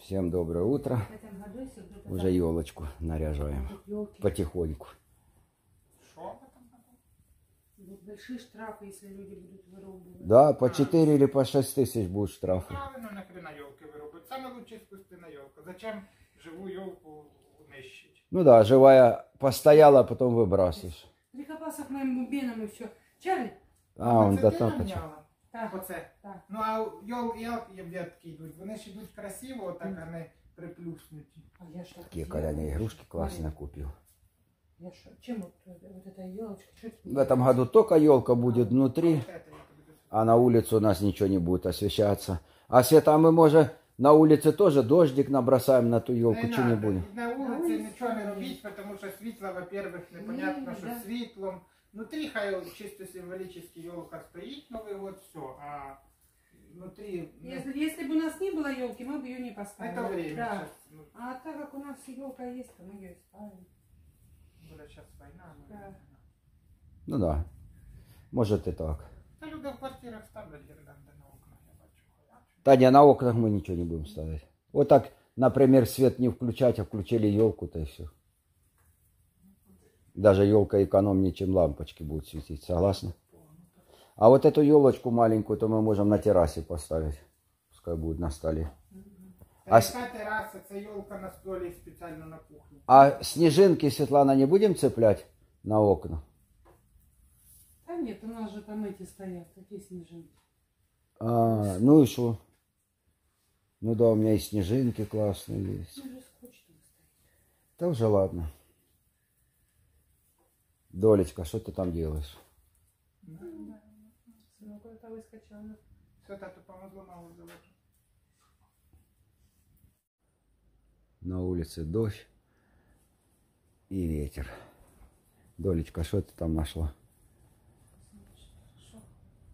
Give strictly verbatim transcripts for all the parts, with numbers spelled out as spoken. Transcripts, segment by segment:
Всем доброе утро. Уже елочку наряжаем. Потихоньку. Большие штрафы, если люди будут вырубывать. Да, по четыре или по шесть тысяч будут штрафы. Правильно, нахрена елки вырубать. Самая лучшая искусственная елка. Зачем живую елку нищить? Ну да, живая постояла, а потом выбрасываешь. Прикопался к моему бенам и все. Чарли? А, он Оце до ти того. намняла? Так. Оце. Так. Ну а йол, як ветки йдуть? Вони ж йдуть красиво, так а не приплюснуті. А я что? Такие коляне игрушки классные купил. Я что? Чем вот, вот эта елочка? Что это? В этом году только елка будет внутри, Вот это я тобі досить. а на улице у нас ничего не будет освещаться. А света мы, может, на улице тоже дождик набросаем на ту елку, Не что не надо. будем. На вулиці нічого не робіть, тому що світло, во-первых, непонятно, Ні, що да. світлом. Внутрі хай чисто символически елка стоїть, Новый год, все. А внутри... ну, Если, если бы у нас не было елки, мы бы ее не поставили. это время Да. сейчас. Ну, А так как у нас елка есть, то мы ее и ставим. буде сейчас война. Ну, Да. Ну да, может и так. Та люди в квартирах ставлять гірлянди на окнах, я бачу. Да не, на окнах мы ничего не будем ставить. Вот так, например, свет не включать, а включили елку-то и все. Даже елка экономнее, чем лампочки будут светить, согласны? А вот эту елочку маленькую, то мы можем на террасе поставить. Пускай будет на столе. Та А яка тераса, це елка на столі спеціально на кухні. А снежинки, Светлана, не будем цеплять на окна? А нет, у нас же там эти стоят, такие снежинки. А, ну и что? Ну да, у меня и снежинки классные есть. Ну, уже скучно стоит. Да уже ладно. Долечка, что ты там делаешь? Сынок, это выскочил. Все, тату помогло мало заводить. На улице дождь и ветер. Долечка, что ты там нашла? Хорошо.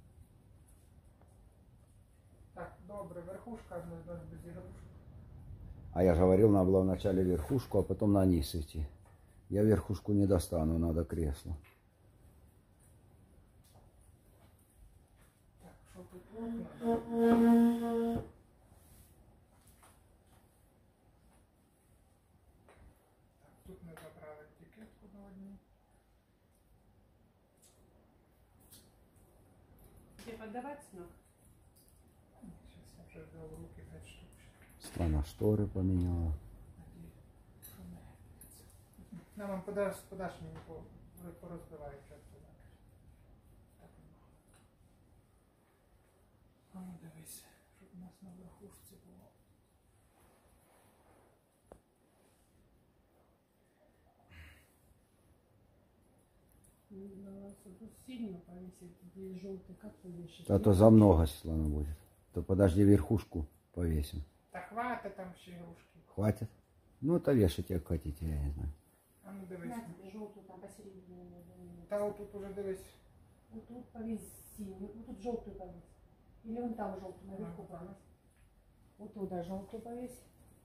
Так, добре, верхушка в нас без ігрушок. А я же говорил, надо было вначале верхушку, а потом на низ идти. Я верхушку не достану, надо кресло. Так, що тут окна? Так, тут ми забрали етикетку на одній. Тебе поддавать, сынок? Зараз я вже взяв в руки п'ять штук. Страна шторы поменяла. Надіюсь, що не гнеться. На, вам подаш, подаш мені по, порозбиваю часто. Так. А ну дивись, щоб у нас на верхушці було. Ну, тут сильно повесить, здесь желтый, как повешать? А то за много, Светлана, будет. То подожди, верхушку повесим. Та хватить там ще ігрушки. Хватит? Ну, то вешайте, как хотите, я не знаю. А ну дивись. На, желтую там посередине. Та отут уже дивись. Вот тут повесь синюю, вот тут желтую повесь. Или вон там желтую наверху Ага. повесь. Вот туда желтую повесь.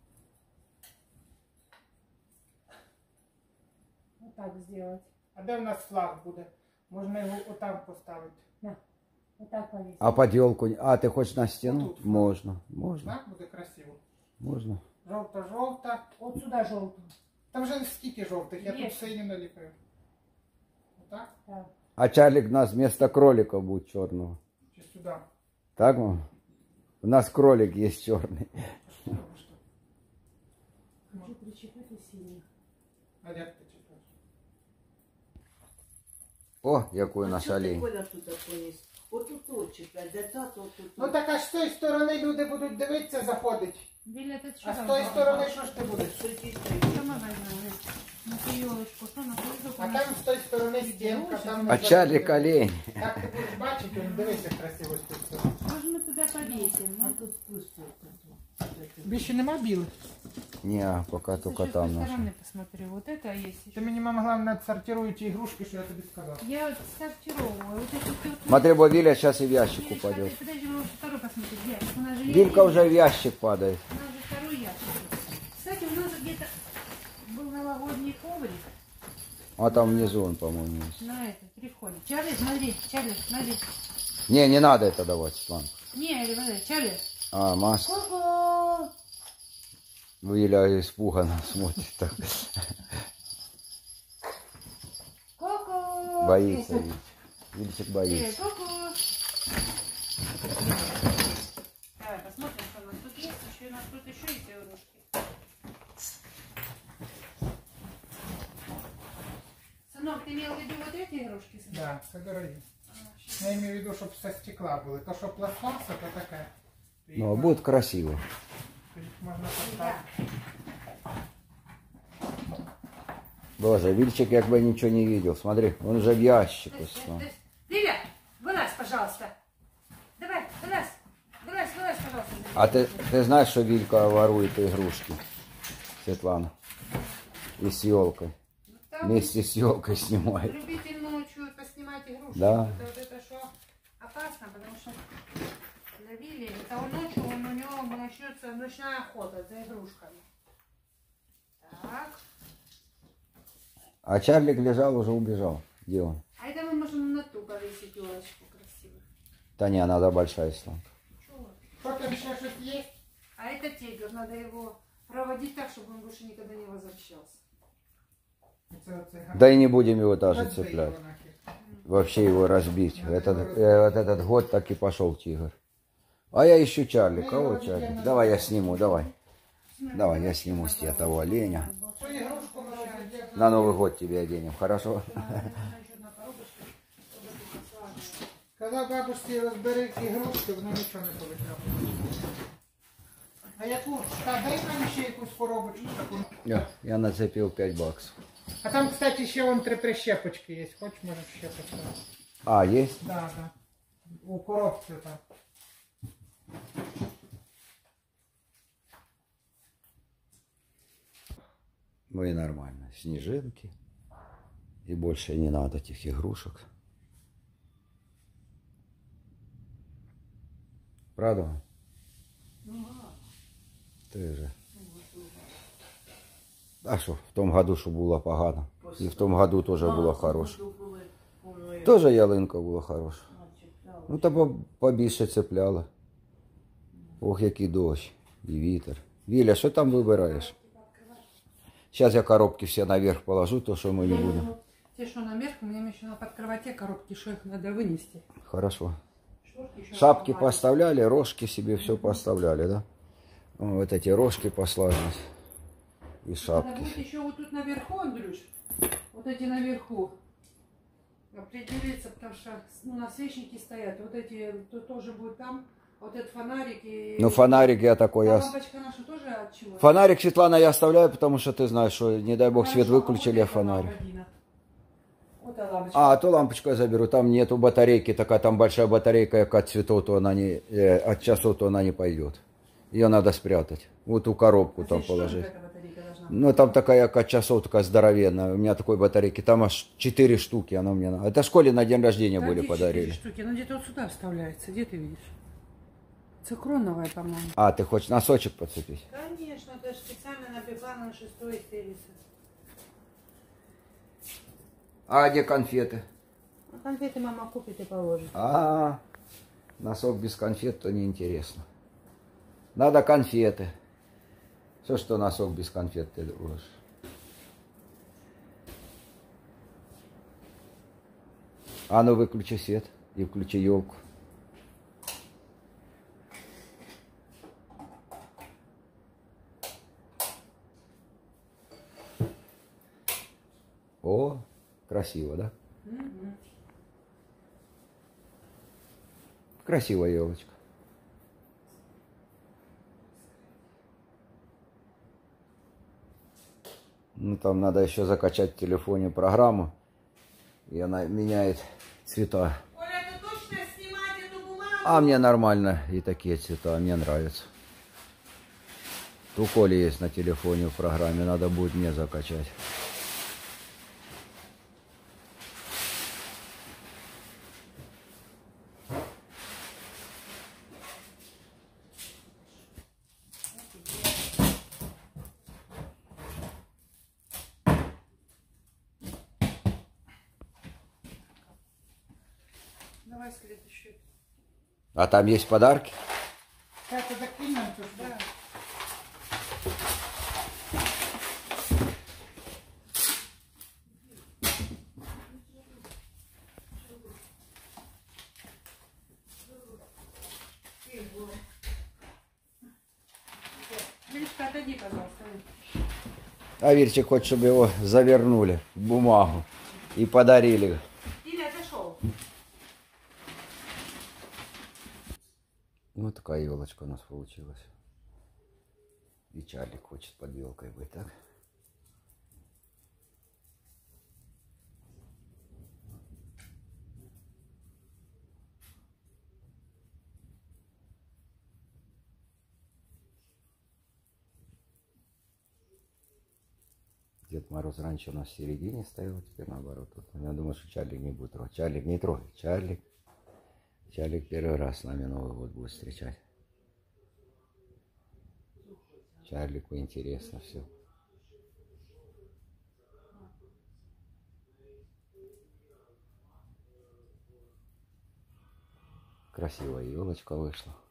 Вот так сделать. А де в нас флаг буде? Можна його отам поставити. На, вот так повесь. А поделку... А, ты хочешь на стену? Вот тут. Можно, можно, Так буде красиво. можно. Жовта-жовта. Вот сюда желтую. Там вже скільки жовтих, я Є. тут синю наліпив. Отак? Так. А Чарлик у нас вместо кролика будет черного. Чи сюди? Так, мам? У нас кролик есть черный. Хочу причепить и синюю. А як ти читаєш? О, якую А наш що ти, олень. Коля, тут поніс? Отут от чекай, де тато, отут. Ну так а з тої сторони люди будуть дивитися, заходить. Виля, ты что А з тої сторони що ж ти будеш? Сама возьмем. На ту елочку, что на воздух? А там з тої сторони стінка, там... не А Чарлик заходить. олень. Так ти будеш бачити, он дивися красиво з тої сторони. Может, мы туда повесим? А Ну, тут пусто. Більше нема білих? Не, пока только сейчас там со наш. стороны посмотрю. Вот это есть Ти еще. мені, мама, головне, сортируй ті ігрушки, що я тобі сказав. Я вот сортировываю. Вот это вот. Смотри, бо Виля сейчас и в ящик Нет, упадет. Подожди, подожди, мы второй посмотрим. Ящик. У нас же Вилька есть- уже в ящик падает. У нас же второй ящик. Кстати, у нас где-то был новогодний коврик. А там внизу он, по-моему, есть. На это, при входе. Чарли, смотри, Чарли, смотри. Не, не надо это давать, Светлана. Не, смотри, Чарли. А, маска. Ко-ко! Виля испуганно смотрит так. Ку-ку. Боится Вильчик. Вильчик Э, боится. ку-ку. Давай посмотрим, что у нас тут есть. Еще у нас тут еще есть игрушки. Сынок, ты имел в виду вот эти игрушки? Сынок? Да, це дорогі. А, щас. Я имею в виду, щоб все стекла були. То, що пластмаса, то таке. То їх Ну, можна- будет красиво. то їх можна поставити. Боже, Вильчик как бы ничего не видел. Смотри, он уже в ящику. стал. Лиля, вылазь, пожалуйста. Давай, вылазь. Вылазь, вылазь, пожалуйста. А ты, ты знаешь, что Вилька ворует игрушки? Светлана. И с елкой. Ну, там Вместе с елкой снимает. любитель ночью поснимать игрушки. Да. Это, вот это что опасно, потому что для Вилли, это он ночью, он, у него начнется ночная охота за игрушками. Так. А Чарлик лежал, уже убежал. Где он? А это мы можем на ту повесить елочку красиво. Да не, надо большая слонка. Чего? Що там ще щось є? А это тигр, надо его проводить так, чтобы он больше никогда не возвращался. Це оцей Да и не будем его даже Розбий цеплять. його нахер. Вообще его разбить. Этот, э, вот этот год так и пошел тигр. А я ищу Чарли. Кого Чарли? Давай я сниму, давай. Давай я сниму с тебя того оленя. Цю ігрушку ми розіб'ємо. На Новый год тебе оденем, хорошо? Казав бабусі, розбери ігрушки, воно нічого не повідомлено. А яку? Та дай нам ще якусь коробочку таку. Я, я нацепил пять баксов. А там, кстати, ще вон три прищепочки є. Хочеш, можеш ще поставити. А, есть? Да, да. У коробці там. Ну и нормально. Снежинки. И больше не надо этих игрушек. Правда? Ты же. А что, в том году, что было погано. И в том году тоже было хороше. Тоже ялинка була хороша. Ну, та по- побільше цепляла. Ох, який дощ і вітер. Віля, що там вибираєш? Зараз я коробки все наверх положу, то що ми не будемо. Те, что наверх, мне еще надо подкрывать те коробки, что их надо вынести. Хорошо. Шторки еще Шапки надо поставляли, рожки себе все поставляли, да? О, вот эти рожки посложить. И Надо шапки. будет еще вот тут наверху, Андрюш, вот эти наверху определиться, потому что ну, насвечники стоят. Вот эти то, тоже будет там, вот этот фонарик и... Ну, фонарик я такой... А Я... лампочка наша тоже от чего? Фонарик, Светлана, я оставляю, потому что ты знаешь, что, не дай бог, свет Хорошо, выключили, а а вот эта фонарик. лампа, Дина. Вот эта лампочка. А, ту лампочку я заберу, там нету батарейки, такая там большая батарейка, как от цветов, то она не, э, от часов, то она не пойдет. Ее надо спрятать. Вот ту коробку А там здесь что положить. эта батарейка должна? Ну, там такая, как от часов, такая здоровенная. У меня такой батарейки, там аж четыре штуки, она мне надо. Это школе на день рождения Да, были где подарили. четыре штуки? Ну где-то вот сюда вставляется, где ты видишь? Цикроновая, по-моему. А, ты хочешь носочек подцепить? Конечно, это же специально напекла на шестой стелице. А где конфеты? А конфеты мама купит и положит. А, носок без конфет, то неинтересно. Надо конфеты. Все, что носок без конфет ты ложишь. А ну выключи свет и включи елку. О, красиво, да? Мгм. Красивая елочка. Ну, там надо еще закачать в телефоне программу, и она меняет цвета. Оля, ты точно снимать эту бумагу? А мне нормально и такие цвета, мне нравятся. У Коли есть на телефоне в программе, надо будет мне закачать. Давай следующую. А там есть подарки? Так, це закинемо, то ж, Да. Верочка, отойди, пожалуйста. А Вирчик хочет, чтобы его завернули в бумагу и подарили. Или отошел. Вот такая елочка у нас получилась. И Чарлик хочет под елкой быть, так? Дед Мороз раньше у нас в середине стоял, теперь наоборот. Вот я думаю, что Чарлик не будет трогать. Чарлик, не трогай. Чарлик. Чарлик первый раз с нами Новый год будет встречать. Чарлику интересно все. Красивая елочка вышла.